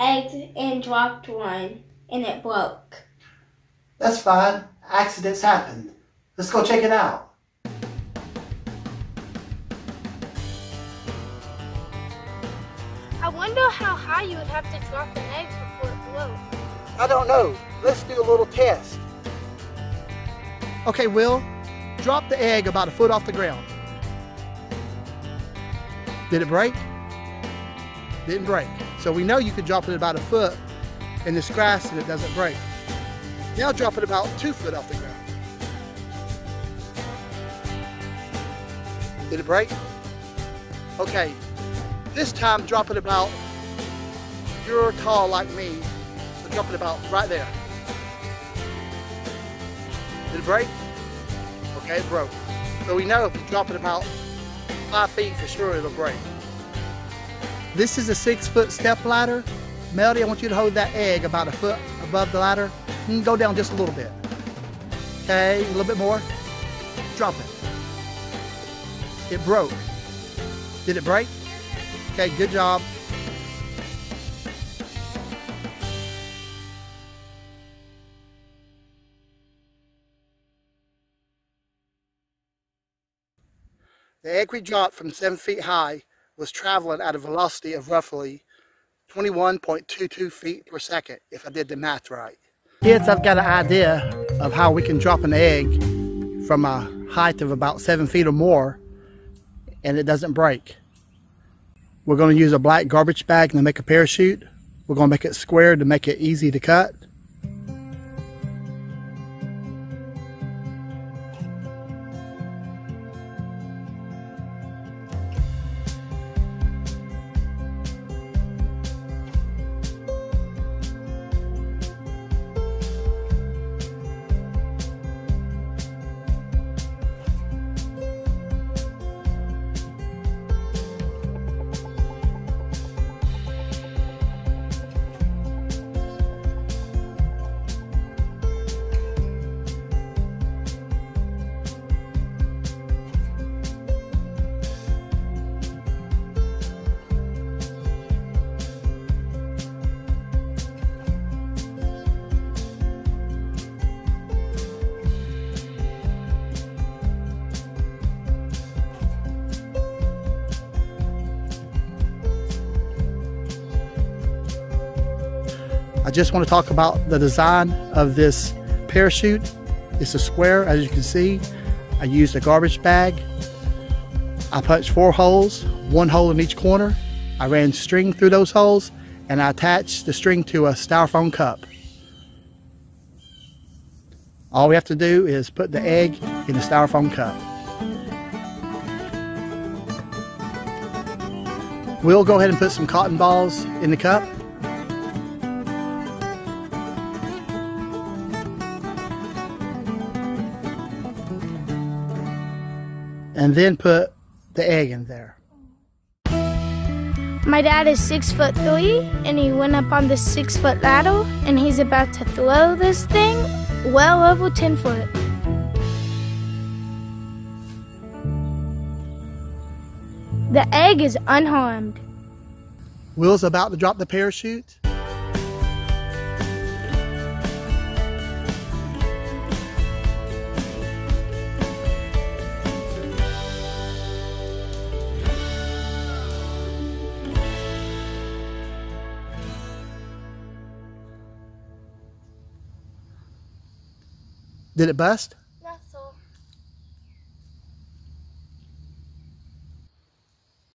eggs and dropped one, and it broke. That's fine. Accidents happen. Let's go check it out. I wonder how high you would have to drop an egg before it blew. I don't know. Let's do a little test. Okay, Will, drop the egg about a foot off the ground. Did it break? Didn't break. So we know you could drop it about a foot in this grass and it doesn't break. Now drop it about 2 foot off the ground. Did it break? Okay, this time drop it about, you're tall like me, so drop it about right there. Did it break? Okay, it broke. So we know if you drop it about 5 feet, for sure it'll break. This is a 6-foot step ladder. Melody, I want you to hold that egg about a foot above the ladder. You can go down just a little bit. Okay, a little bit more. Drop it. It broke. Did it break? Okay, good job. The egg we dropped from 7 feet high was traveling at a velocity of roughly 21.22 feet per second, if I did the math right. Kids, I've got an idea of how we can drop an egg from a height of about 7 feet or more and it doesn't break. We're going to use a black garbage bag to make a parachute. We're going to make it square to make it easy to cut. I just want to talk about the design of this parachute. It's a square, as you can see. I used a garbage bag. I punched 4 holes, 1 hole in each corner. I ran string through those holes and I attached the string to a styrofoam cup. All we have to do is put the egg in the styrofoam cup. We'll go ahead and put some cotton balls in the cup. And then put the egg in there. My dad is 6'3" and he went up on the 6-foot ladder and he's about to throw this thing well over 10 foot. The egg is unharmed. Will's about to drop the parachute. Did it bust?